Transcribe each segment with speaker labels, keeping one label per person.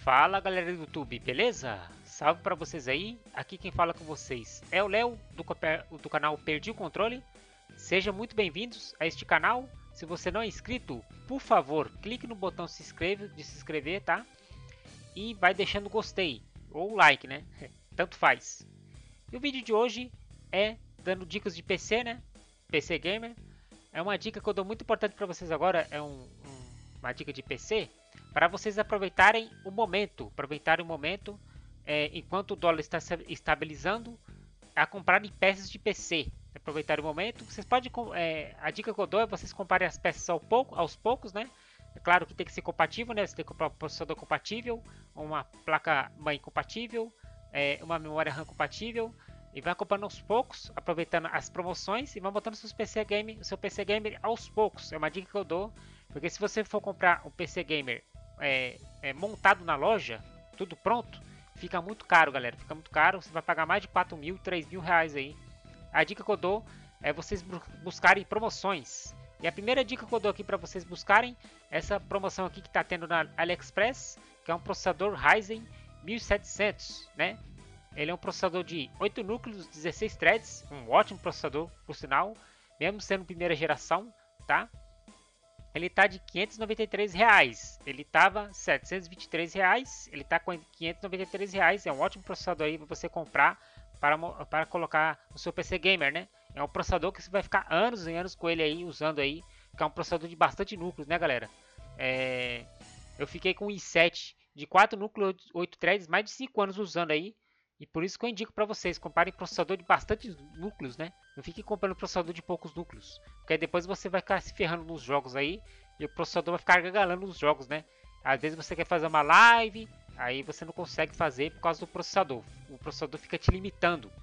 Speaker 1: Fala galera do YouTube, beleza? Salve pra vocês aí, aqui quem fala com vocês é o Léo do canal Perdi o Controle. Sejam muito bem-vindos a este canal. Se você não é inscrito, por favor, clique no botão de se inscrever, tá? E vai deixando gostei ou like, né? Tanto faz. E o vídeo de hoje é dando dicas de PC, né? PC Gamer. É uma dica que eu dou muito importante para vocês agora, é uma dica de PC para vocês aproveitarem o momento, enquanto o dólar está estabilizando, a comprarem peças de PC. Aproveitar o momento, vocês podem, a dica que eu dou é vocês comprarem as peças aos poucos, né? É claro que tem que ser compatível, né? Você tem que comprar um processador compatível, uma placa mãe compatível, uma memória RAM compatível. E vai comprando aos poucos, aproveitando as promoções e vai botando o seu PC Gamer aos poucos. É uma dica que eu dou, porque se você for comprar um PC Gamer montado na loja, tudo pronto, fica muito caro, galera. Fica muito caro, você vai pagar mais de 4 mil, 3 mil reais aí. A dica que eu dou é vocês buscarem promoções. E a primeira dica que eu dou aqui para vocês buscarem é essa promoção aqui que está tendo na AliExpress, que é um processador Ryzen 1700, né? Ele é um processador de 8 núcleos, 16 threads, um ótimo processador, por sinal, mesmo sendo primeira geração, tá? Ele tá de R$ 593, ele tava R$ 723, ele tá com R$ 593, é um ótimo processador aí para você comprar para colocar no seu PC Gamer, né? É um processador que você vai ficar anos e anos com ele aí, usando aí, que é um processador de bastante núcleos, né, galera? Eu fiquei com um i7 de 4 núcleos, 8 threads, mais de 5 anos usando aí, e por isso que eu indico para vocês, comprarem processador de bastante núcleos, né? Não fique comprando processador de poucos núcleos, porque aí depois você vai ficar se ferrando nos jogos aí, e o processador vai ficar gargalando nos jogos, né? Às vezes você quer fazer uma live, aí você não consegue fazer por causa do processador. O processador fica te limitando.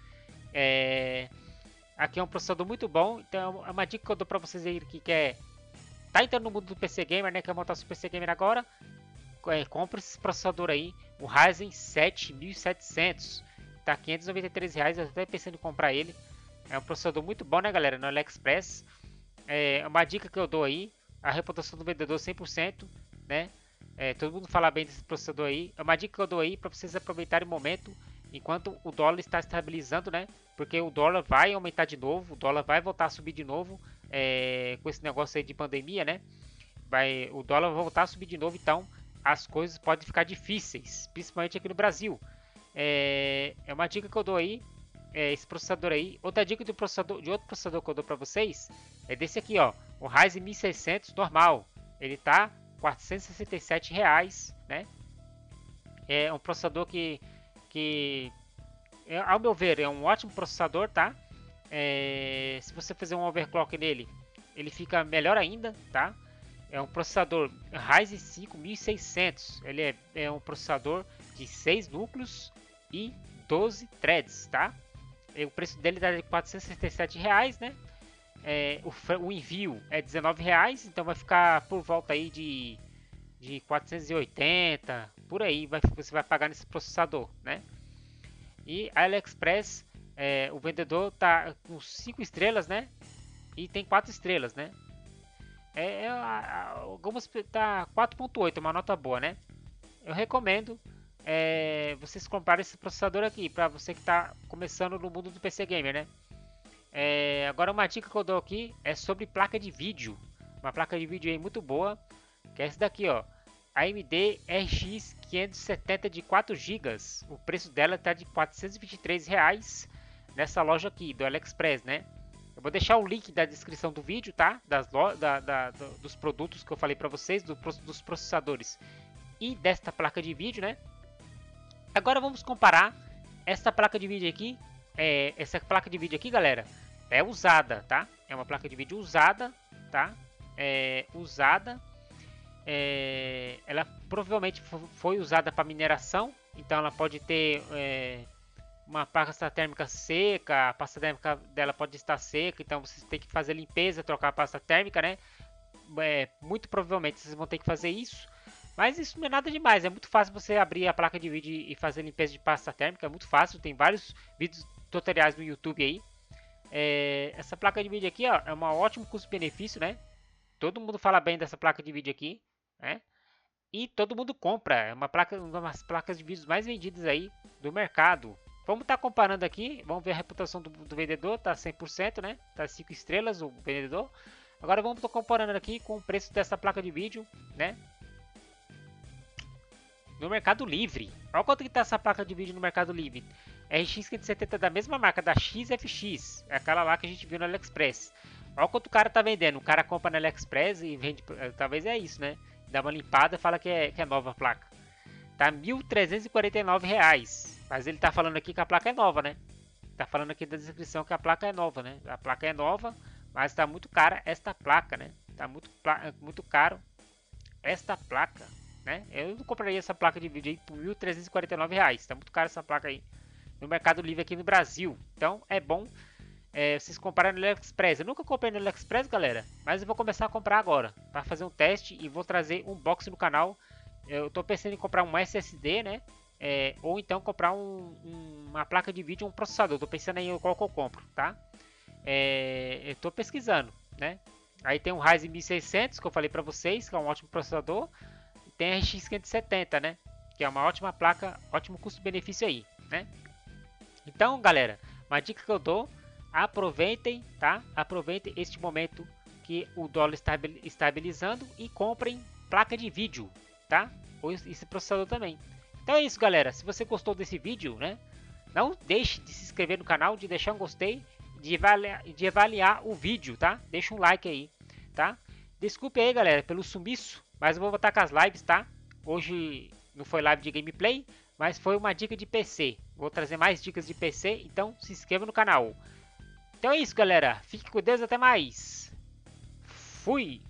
Speaker 1: Aqui é um processador muito bom, então é uma dica que eu dou para vocês aí que quer tá entrando no mundo do PC Gamer, né? Quer montar seu PC Gamer agora, compre esse processador aí, o Ryzen 7700. Tá R$ 593, eu até pensando em comprar ele. É um processador muito bom, né, galera, no AliExpress. É uma dica que eu dou aí, a reputação do vendedor 100%, né? Todo mundo fala bem desse processador aí. É uma dica que eu dou aí para vocês aproveitarem o momento enquanto o dólar está estabilizando, né? Porque o dólar vai aumentar de novo, o dólar vai voltar a subir de novo, com esse negócio aí de pandemia, né? O dólar vai voltar a subir de novo, então as coisas podem ficar difíceis, principalmente aqui no Brasil. É uma dica que eu dou aí, esse processador aí. Outra dica de outro processador que eu dou para vocês é desse aqui, ó, o Ryzen 1600 normal. Ele tá R$ 467, né? É um processador que ao meu ver, é um ótimo processador, tá? Se você fizer um overclock nele, ele fica melhor ainda, tá? É um processador Ryzen 5 1600. Ele é um processador de 6 núcleos e 12 threads, tá? O preço dele é de R$ 467, né? O envio é R$19, então vai ficar por volta aí de 480, por aí você vai pagar nesse processador, né? E a AliExpress, o vendedor tá com 5 estrelas, né? E tem 4 estrelas, né? Algumas tá 4.8, uma nota boa, né? Eu recomendo vocês comprarem esse processador aqui para você que está começando no mundo do PC Gamer, né? Agora uma dica que eu dou aqui é sobre placa de vídeo, uma placa de vídeo aí muito boa, que é essa daqui, ó, AMD RX 570 de 4 GB. O preço dela está de R$ 423 nessa loja aqui do AliExpress, né? Eu vou deixar o link da descrição do vídeo, tá? Dos produtos que eu falei para vocês, dos processadores e desta placa de vídeo, né? Agora vamos comparar essa placa de vídeo aqui. Essa placa de vídeo aqui, galera, é usada, tá? É uma placa de vídeo usada, tá? Ela provavelmente foi usada para mineração, então ela pode ter uma pasta térmica seca, a pasta térmica dela pode estar seca, então vocês têm que fazer limpeza, trocar a pasta térmica, né? Muito provavelmente vocês vão ter que fazer isso, mas isso não é nada demais, é muito fácil você abrir a placa de vídeo e fazer limpeza de pasta térmica, é muito fácil, tem vários vídeos tutoriais no YouTube aí. Essa placa de vídeo aqui, ó, é uma ótimo custo-benefício, né? Todo mundo fala bem dessa placa de vídeo aqui, né? e todo mundo compra. É uma das placas de vídeos mais vendidas aí do mercado. Vamos estar comparando aqui, vamos ver a reputação do vendedor, tá 100%, né? Tá 5 estrelas o vendedor. Agora vamos estar comparando aqui com o preço dessa placa de vídeo, né? No Mercado Livre. Olha quanto que tá essa placa de vídeo no Mercado Livre. RX 570 da mesma marca, da XFX. É aquela lá que a gente viu no AliExpress. Olha quanto o cara tá vendendo. O cara compra no AliExpress e vende. Talvez é isso, né? Dá uma limpada e fala que é nova a placa. Tá R$ 1.349. Mas ele tá falando aqui que a placa é nova, né? Tá falando aqui da descrição que a placa é nova, né? A placa é nova, mas tá muito cara esta placa, né? Tá muito caro esta placa, né? Eu não compraria essa placa de vídeo aí por R$ 1.349. Tá muito caro essa placa aí no Mercado Livre aqui no Brasil. Então é bom vocês comprarem no AliExpress. Eu nunca comprei no AliExpress, galera, mas eu vou começar a comprar agora para fazer um teste e vou trazer um unboxing no canal. Eu tô pensando em comprar um SSD, né? Ou então comprar uma placa de vídeo, um processador. Tô pensando em qual que eu compro, tá? Eu tô pesquisando, né? Aí tem o Ryzen 1600 que eu falei para vocês, que é um ótimo processador. E tem a RX 570, né? Que é uma ótima placa, ótimo custo-benefício aí, né? Então, galera, uma dica que eu dou, aproveitem, tá? Aproveitem este momento que o dólar está estabilizando e comprem placa de vídeo, tá? Ou esse processador também. Então é isso, galera. Se você gostou desse vídeo, né? Não deixe de se inscrever no canal, de deixar um gostei, de avaliar o vídeo, tá? Deixa um like aí, tá? Desculpe aí, galera, pelo sumiço, mas eu vou voltar com as lives, tá? Hoje não foi live de gameplay, mas foi uma dica de PC. Vou trazer mais dicas de PC, então se inscreva no canal. Então é isso, galera. Fique com Deus, até mais. Fui!